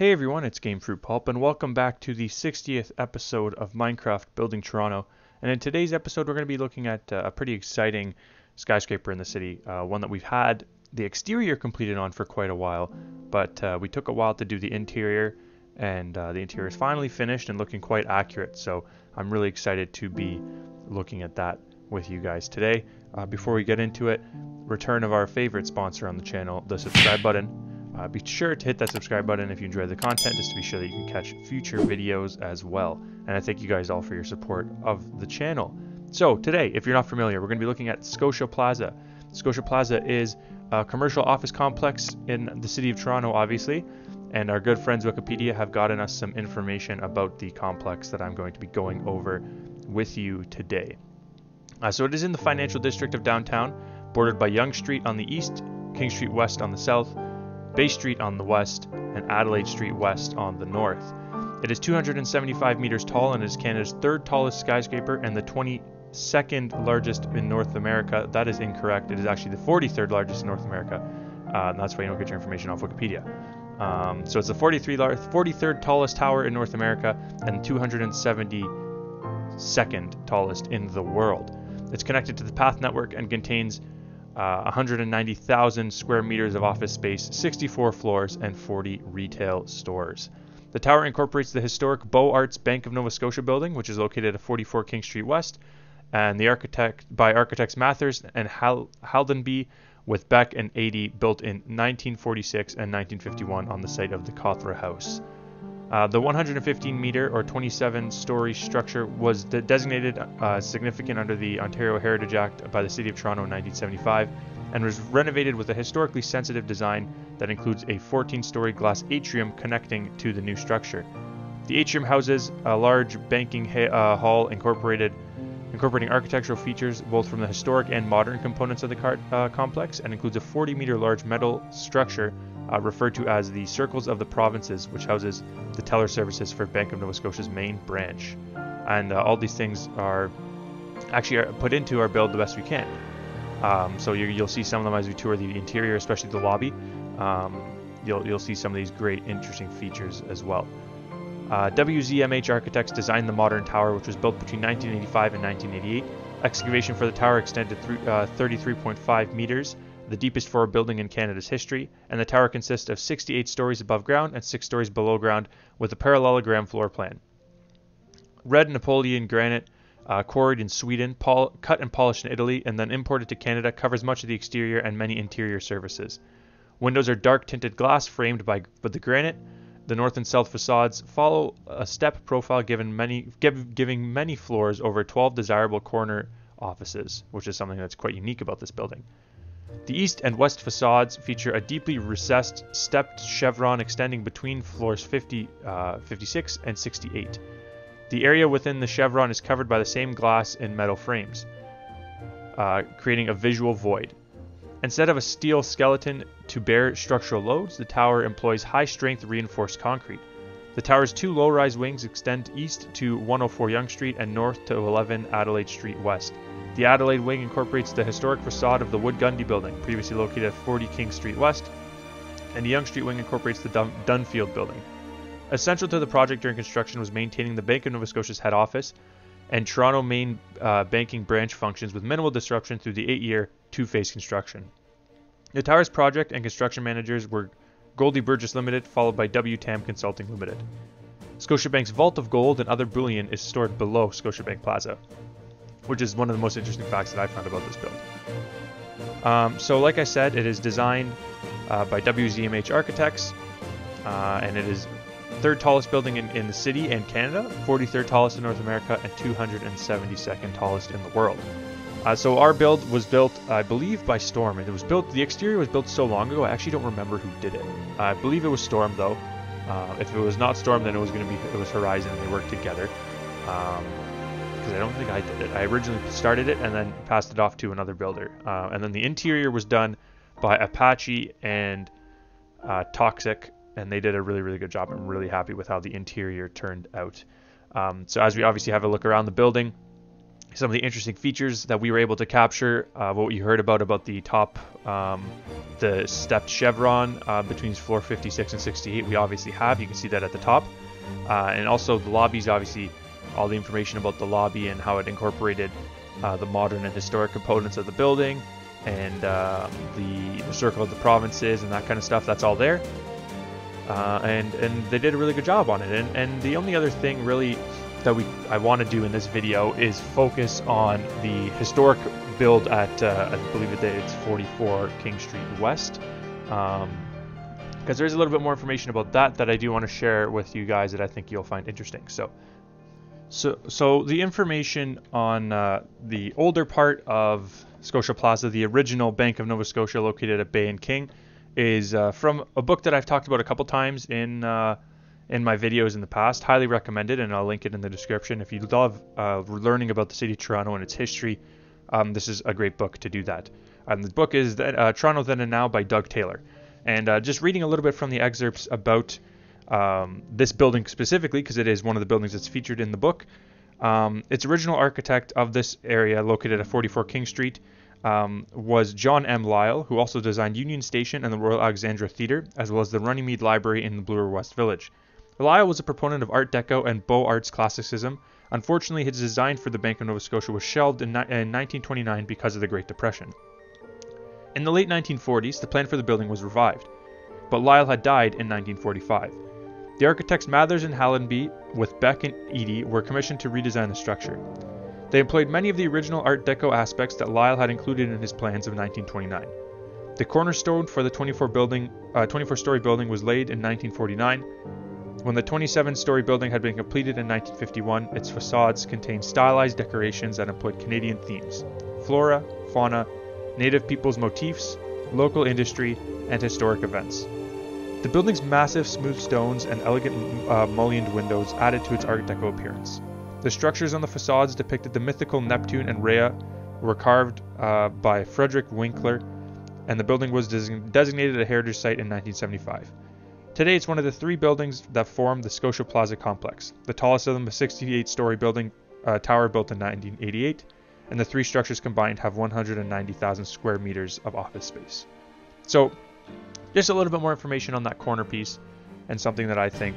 Hey everyone, it's Gamefruit Pulp, and welcome back to the 60th episode of Minecraft Building Toronto. And in today's episode, we're going to be looking at a pretty exciting skyscraper in the city, one that we've had the exterior completed on for quite a while, but we took a while to do the interior, and the interior is finally finished and looking quite accurate. So I'm really excited to be looking at that with you guys today. Before we get into it, return of our favorite sponsor on the channel, the subscribe button. Be sure to hit that subscribe button if you enjoy the content, just to be sure that you can catch future videos as well. And I thank you guys all for your support of the channel. So today, if you're not familiar, we're going to be looking at Scotia Plaza. Scotia Plaza is a commercial office complex in the city of Toronto, obviously. And our good friends Wikipedia have gotten us some information about the complex that I'm going to be going over with you today. So it is in the financial district of downtown, bordered by Yonge Street on the east, King Street West on the south, Bay Street on the west, and Adelaide Street West on the north. It is 275 meters tall and is Canada's third tallest skyscraper and the 22nd largest in North America. That is incorrect. It is actually the 43rd largest in North America. And that's why you don't get your information off Wikipedia. So it's the 43rd tallest tower in North America and 272nd tallest in the world. It's connected to the Path Network and contains 190,000 square meters of office space, 64 floors, and 40 retail stores. The tower incorporates the historic Beaux Arts Bank of Nova Scotia building, which is located at 44 King Street West, and the architects Mathers and Haldenby, with Beck and Adey, built in 1946 and 1951 on the site of the Cawthra House. The 115-meter or 27-story structure was designated significant under the Ontario Heritage Act by the City of Toronto in 1975 and was renovated with a historically sensitive design that includes a 14-story glass atrium connecting to the new structure. The atrium houses a large banking hall incorporating architectural features both from the historic and modern components of the complex, and includes a 40-meter large metal structure referred to as the Circles of the Provinces, which houses the teller services for Bank of Nova Scotia's main branch. And all these things are actually put into our build the best we can. So you'll see some of them as we tour the interior, especially the lobby. You'll see some of these great, interesting features as well. WZMH Architects designed the modern tower, which was built between 1985 and 1988. Excavation for the tower extended 33.5 meters, the deepest for a building in Canada's history, and the tower consists of 68 stories above ground and 6 stories below ground with a parallelogram floor plan. Red Napoleon granite, quarried in Sweden, cut and polished in Italy, and then imported to Canada, covers much of the exterior and many interior surfaces. Windows are dark tinted glass framed by the granite. The north and south facades follow a step profile giving many floors over 12 desirable corner offices, which is something that's quite unique about this building. The east and west facades feature a deeply recessed stepped chevron extending between floors 56 and 68. The area within the chevron is covered by the same glass and metal frames, creating a visual void. Instead of a steel skeleton to bear structural loads, the tower employs high-strength reinforced concrete. The tower's 2 low-rise wings extend east to 104 Yonge Street and north to 11 Adelaide Street West. The Adelaide wing incorporates the historic facade of the Wood Gundy building, previously located at 40 King Street West, and the Yonge Street wing incorporates the Dunfield building. Essential to the project during construction was maintaining the Bank of Nova Scotia's head office and Toronto main banking branch functions with minimal disruption through the 8-year, 2-phase construction. The tower's project and construction managers were Goldie Burgess Limited, followed by WTAM Consulting Limited. Scotiabank's vault of gold and other bullion is stored below Scotiabank Plaza, which is one of the most interesting facts that I found about this build. So like I said, it is designed by WZMH Architects, and it is third tallest building in the city and Canada, 43rd tallest in North America, and 272nd tallest in the world. So our build was built, I believe, by Storm, and the exterior was built so long ago, I actually don't remember who did it. I believe it was Storm, though. If it was not Storm, then it was Horizon, and they worked together. Because I don't think I did it. I originally started it and then passed it off to another builder. And then the interior was done by Apache and Toxic, and they did a really, really good job. I'm really happy with how the interior turned out. So as we obviously have a look around the building, some of the interesting features that we were able to capture, what you heard about the top, the stepped chevron between floor 56 and 68, we obviously have. You can see that at the top. And also the lobbies, obviously, all the information about the lobby and how it incorporated the modern and historic components of the building, and the Circle of the Provinces and that kind of stuff, that's all there. And they did a really good job on it. And the only other thing really that I want to do in this video is focus on the historic build at I believe it's 44 King Street West, because there's a little bit more information about that I do want to share with you guys that I think you'll find interesting. So the information on the older part of Scotia Plaza, the original Bank of Nova Scotia located at Bay and King, is from a book that I've talked about a couple times in my videos in the past. Highly recommended, and I'll link it in the description. If you love learning about the city of Toronto and its history, this is a great book to do that. The book is Toronto Then and Now by Doug Taylor. And just reading a little bit from the excerpts about this building specifically, because it is one of the buildings that's featured in the book. Its original architect of this area, located at 44 King Street, was John M. Lyle, who also designed Union Station and the Royal Alexandra Theatre, as well as the Runnymede Library in the Bloor West Village. Lyle was a proponent of Art Deco and Beaux Arts classicism. Unfortunately, his design for the Bank of Nova Scotia was shelved in 1929 because of the Great Depression. In the late 1940s, the plan for the building was revived, but Lyle had died in 1945. The architects Mathers and Hallenby, with Beck and Eadie, were commissioned to redesign the structure. They employed many of the original Art Deco aspects that Lyle had included in his plans of 1929. The cornerstone for the 24-story building was laid in 1949. When the 27-story building had been completed in 1951, its facades contained stylized decorations that employed Canadian themes: flora, fauna, native peoples motifs, local industry, and historic events. The building's massive smooth stones and elegant mullioned windows added to its Art Deco appearance. The structures on the facades depicted the mythical Neptune and Rhea, were carved by Frederick Winkler, and the building was designated a heritage site in 1975. Today, it's one of the three buildings that form the Scotia Plaza complex. The tallest of them, a 68-story building tower built in 1988, and the three structures combined have 190,000 square meters of office space. So, just a little bit more information on that corner piece, and something that I think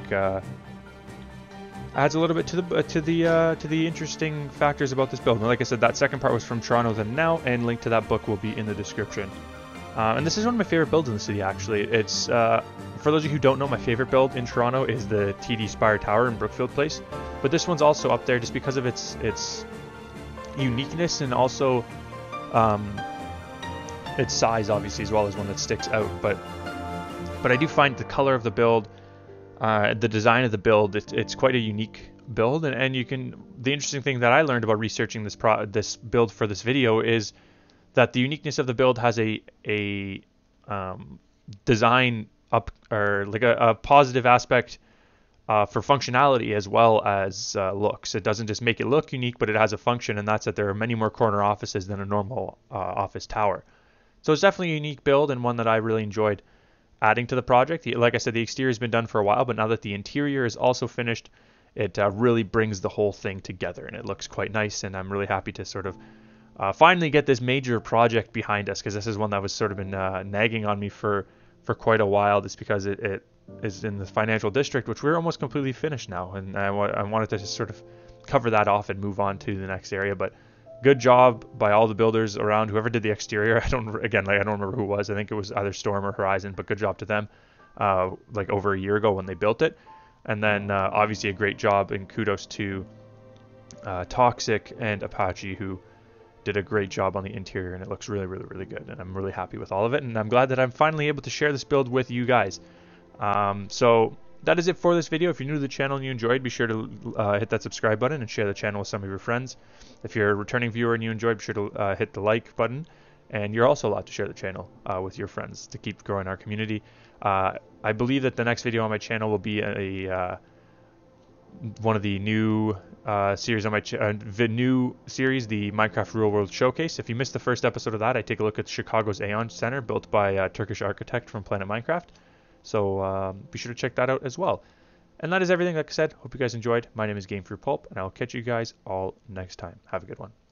adds a little bit to the interesting factors about this building. Like I said, that second part was from Toronto Then Now, and link to that book will be in the description. And this is one of my favorite builds in the city, actually. It's for those of you who don't know, my favorite build in Toronto is the TD Spire Tower in Brookfield Place, but this one's also up there just because of its uniqueness, and also its size, obviously, as well as one that sticks out. But I do find the color of the build, the design of the build, it's quite a unique build, and you can. The interesting thing that I learned about researching this build for this video is that the uniqueness of the build has a design up, or like a positive aspect for functionality as well as looks. It doesn't just make it look unique, but it has a function, and that's that there are many more corner offices than a normal office tower. So it's definitely a unique build, and one that I really enjoyed adding to the project. Like I said, the exterior has been done for a while, but now that the interior is also finished, it really brings the whole thing together, and it looks quite nice, and I'm really happy to sort of finally get this major project behind us, because this is one that was sort of been nagging on me for quite a while, just because it is in the financial district, which we're almost completely finished now, and I wanted to just sort of cover that off and move on to the next area. But good job by all the builders around, whoever did the exterior. I don't remember who it was. I think it was either Storm or Horizon, but good job to them, like over a year ago when they built it. And then obviously a great job, and kudos to Toxic and Apache, who did a great job on the interior, and it looks really, really, really good, and I'm really happy with all of it, and I'm glad that I'm finally able to share this build with you guys. So that is it for this video. If you're new to the channel and you enjoyed, be sure to hit that subscribe button and share the channel with some of your friends. If you're a returning viewer and you enjoyed, be sure to hit the like button, and you're also allowed to share the channel with your friends to keep growing our community. I believe that the next video on my channel will be one of the new series on my new series, the Minecraft Real World Showcase. If you missed the first episode of that, I take a look at Chicago's Aeon Center, built by a Turkish architect from Planet Minecraft. So be sure to check that out as well. And that is everything. Like I said, hope you guys enjoyed. My name is Game Fruit Pulp, and I'll catch you guys all next time. Have a good one.